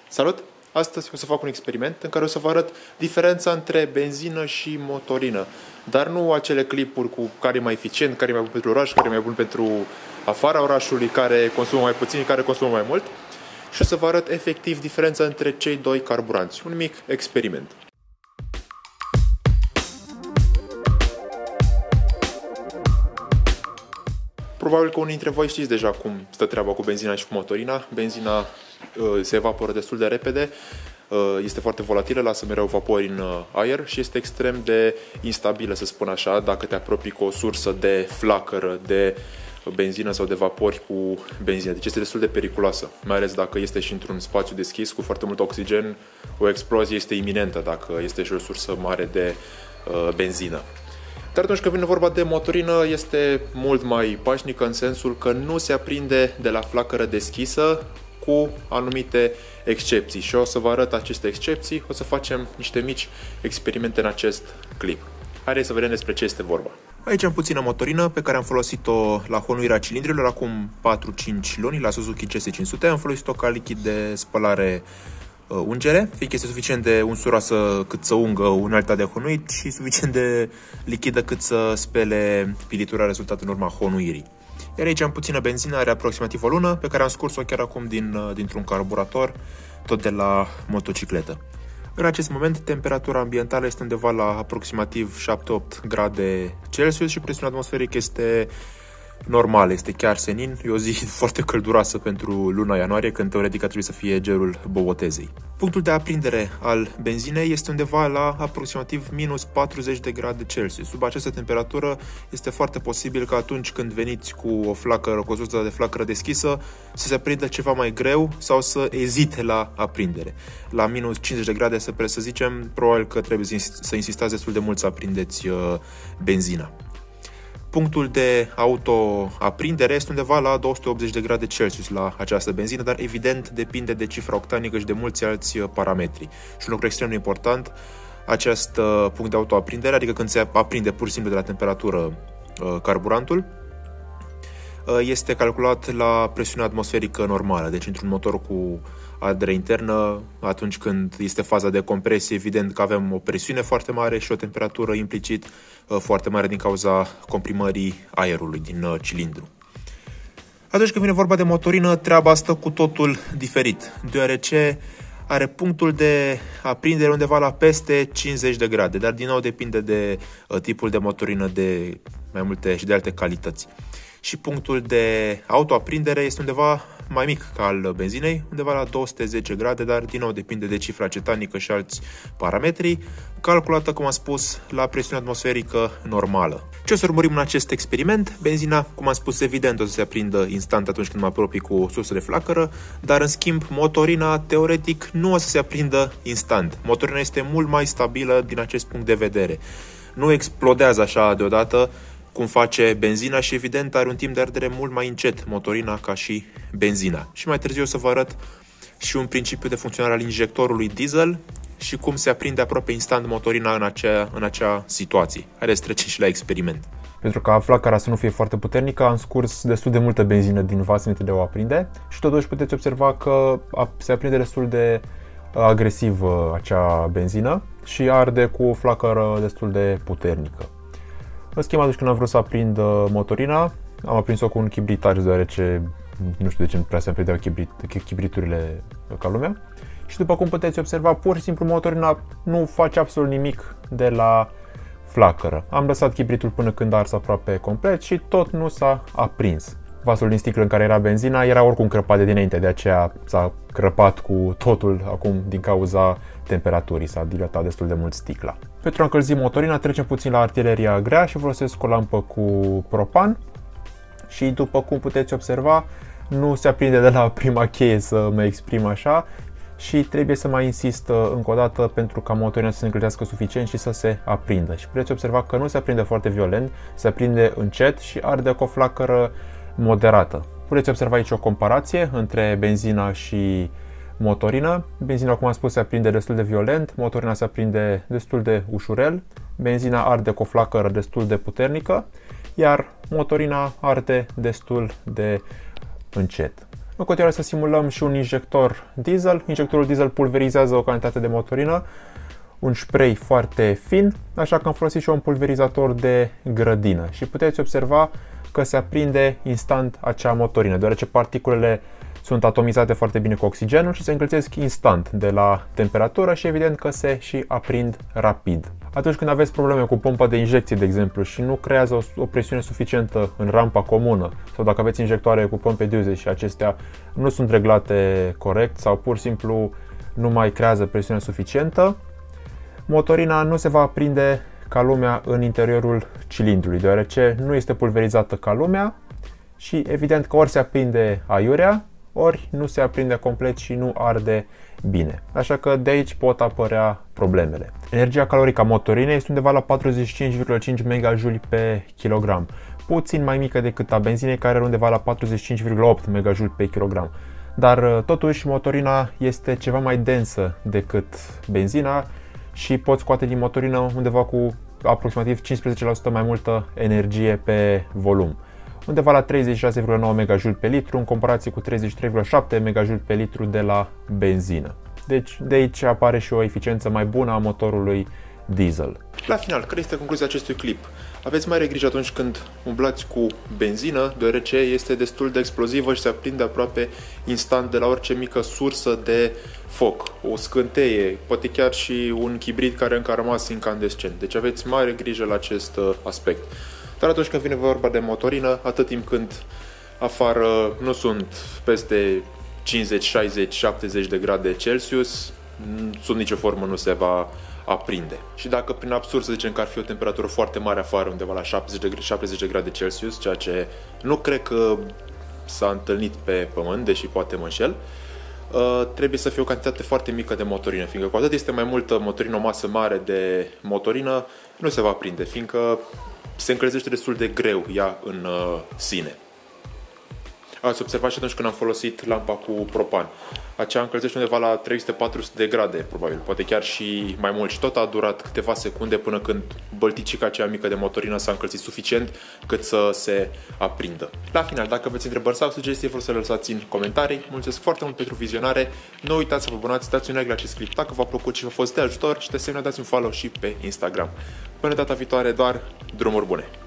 Salut! Astăzi o să fac un experiment în care o să vă arăt diferența între benzină și motorină, dar nu acele clipuri cu care e mai eficient, care e mai bun pentru oraș, care e mai bun pentru afara orașului, care consumă mai puțin, care consumă mai mult, și o să vă arăt efectiv diferența între cei doi carburanți. Un mic experiment. Probabil că unii dintre voi știți deja cum stă treaba cu benzina și cu motorina. Benzina se evaporă destul de repede, este foarte volatilă, lasă mereu vapori în aer și este extrem de instabilă, să spun așa, dacă te apropii cu o sursă de flacără, de benzină sau de vapori cu benzină. Deci este destul de periculoasă, mai ales dacă este și într-un spațiu deschis cu foarte mult oxigen. O explozie este iminentă dacă este și o sursă mare de benzină. Dar atunci când vine vorba de motorină, este mult mai pașnică în sensul că nu se aprinde de la flacără deschisă, cu anumite excepții. Și o să vă arăt aceste excepții, o să facem niște mici experimente în acest clip. Haideți să vedem despre ce este vorba. Aici am puțină motorină pe care am folosit-o la honuirea cilindrilor acum 4-5 luni la Suzuki GS500. Am folosit-o ca lichid de spălare ungere, fiindcă este suficient de unsuroasă cât să ungă unelta de honuit și suficient de lichidă cât să spele pilitura rezultat în urma honuirii. Iar aici am puțină benzină, are aproximativ o lună, pe care am scurs-o chiar acum dintr-un carburator, tot de la motocicletă. În acest moment, temperatura ambientală este undeva la aproximativ 7-8 grade Celsius și presiunea atmosferică este normal, este chiar senin. E o zi foarte călduroasă pentru luna ianuarie, când teoretic ar trebui să fie gerul bobotezei. Punctul de aprindere al benzinei este undeva la aproximativ minus 40 de grade Celsius. Sub această temperatură este foarte posibil că atunci când veniți cu o flacără, cu o sursă de flacără deschisă, să se aprindă ceva mai greu sau să ezite la aprindere. La minus 50 de grade, să zicem, probabil că trebuie să insistați destul de mult să aprindeți benzina. Punctul de autoaprindere este undeva la 280 de grade Celsius la această benzină, dar evident depinde de cifra octanică și de mulți alți parametri. Și un lucru extrem de important, acest punct de autoaprindere, adică când se aprinde pur și simplu de la temperatură carburantul, este calculat la presiunea atmosferică normală. Deci într-un motor cu ardere internă, atunci când este faza de compresie, evident că avem o presiune foarte mare și o temperatură implicit foarte mare din cauza comprimării aerului din cilindru. Atunci când vine vorba de motorină, treaba stă cu totul diferit, deoarece are punctul de aprindere undeva la peste 50 de grade, dar din nou depinde de tipul de motorină, de mai multe și de alte calități. Și punctul de autoaprindere este undeva mai mic ca al benzinei, undeva la 210 grade, dar din nou depinde de cifra cetanică și alți parametri, calculată, cum am spus, la presiune atmosferică normală. Ce o să urmărim în acest experiment? Benzina, cum am spus, evident o să se aprindă instant atunci când mă apropii cu o sursă de flacără, dar în schimb motorina, teoretic, nu o să se aprindă instant. Motorina este mult mai stabilă din acest punct de vedere. Nu explodează așa deodată cum face benzina și evident are un timp de ardere mult mai încet motorina ca și benzina. Și mai târziu o să vă arăt și un principiu de funcționare al injectorului diesel și cum se aprinde aproape instant motorina în acea situație. Haideți să trecem și la experiment. Pentru ca flacăra să nu fie foarte puternică, am scurs destul de multă benzină din vas înainte de a o aprinde și totuși puteți observa că se aprinde destul de agresiv acea benzină și arde cu o flacără destul de puternică. În schimb, atunci când am vrut să aprind motorina, am aprins-o cu un chibritaj, deoarece nu știu de ce nu prea se aprindeau chibriturile ca lumea. Și după cum puteți observa, pur și simplu motorina nu face absolut nimic de la flacără. Am lăsat chibritul până când a ars aproape complet și tot nu s-a aprins. Vasul din sticlă în care era benzina era oricum crăpat de dinainte, de aceea s-a crăpat cu totul acum din cauza temperaturii, s-a dilatat destul de mult sticla. Pentru a încălzi motorina trecem puțin la artileria grea și folosesc o lampă cu propan și după cum puteți observa nu se aprinde de la prima cheie, să mă exprim așa, și trebuie să mai insist încă o dată pentru ca motorina să se încălzească suficient și să se aprindă. Și puteți observa că nu se aprinde foarte violent, se aprinde încet și arde cu o flacără moderată. Puteți observa aici o comparație între benzina și motorină. Benzina, cum am spus, se aprinde destul de violent, motorina se aprinde destul de ușurel, benzina arde cu o flacără destul de puternică, iar motorina arde destul de încet. În continuare să simulăm și un injector diesel. Injectorul diesel pulverizează o cantitate de motorină, un spray foarte fin, așa că am folosit și un pulverizator de grădină și puteți observa că se aprinde instant acea motorină, deoarece particulele sunt atomizate foarte bine cu oxigenul și se încălzesc instant de la temperatură și evident că se și aprind rapid. Atunci când aveți probleme cu pompa de injecție, de exemplu, și nu creează o presiune suficientă în rampa comună, sau dacă aveți injectoare cu pompe de și acestea nu sunt reglate corect sau pur și simplu nu mai creează presiune suficientă, motorina nu se va aprinde ca lumea în interiorul cilindrului, deoarece nu este pulverizată ca lumea și evident că ori se aprinde aiurea, ori nu se aprinde complet și nu arde bine. Așa că de aici pot apărea problemele. Energia calorică a motorinei este undeva la 45,5 MJ pe kilogram, puțin mai mică decât a benzinei, care are undeva la 45,8 MJ pe kilogram. Dar totuși motorina este ceva mai densă decât benzina și poți scoate din motorină undeva cu aproximativ 15% mai multă energie pe volum, undeva la 36,9 MJ pe litru în comparație cu 33,7 MJ pe litru de la benzină. Deci de aici apare și o eficiență mai bună a motorului diesel. La final, care este concluzia acestui clip? Aveți mare grijă atunci când umblați cu benzină, deoarece este destul de explozivă și se aprinde aproape instant de la orice mică sursă de foc, o scânteie, poate chiar și un chibrit care încă a rămas incandescent. Deci aveți mare grijă la acest aspect. Dar atunci când vine vorba de motorină, atât timp când afară nu sunt peste 50, 60, 70 de grade Celsius, sub nicio formă nu se va aprinde. Și dacă prin absurd să zicem că ar fi o temperatură foarte mare afară, undeva la 70 de grade Celsius, ceea ce nu cred că s-a întâlnit pe pământ, deși poate mă înșel, trebuie să fie o cantitate foarte mică de motorină, fiindcă cu atât este mai multă motorină, o masă mare de motorină, nu se va aprinde, fiindcă se încălzește destul de greu ea în sine. Ați observat și atunci când am folosit lampa cu propan. Acea încălzește undeva la 300-400 de grade, probabil, poate chiar și mai mult. Și tot a durat câteva secunde până când bălticica aceea mică de motorină s-a încălzit suficient cât să se aprindă. La final, dacă aveți întrebări sau sugestii, vă să le lăsați în comentarii. Mulțumesc foarte mult pentru vizionare. Nu uitați să vă abonați, dați un like la acest clip dacă v-a plăcut și v-a fost de ajutor și de asemenea dați un follow și pe Instagram. Până data viitoare, doar drumuri bune!